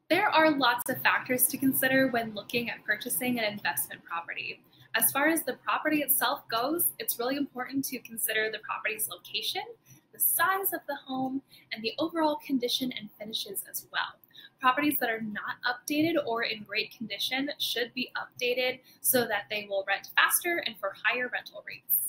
There are lots of factors to consider when looking at purchasing an investment property. As far as the property itself goes, it's really important to consider the property's location, the size of the home, and the overall condition and finishes as well. Properties that are not updated or in great condition should be updated so that they will rent faster and for higher rental rates.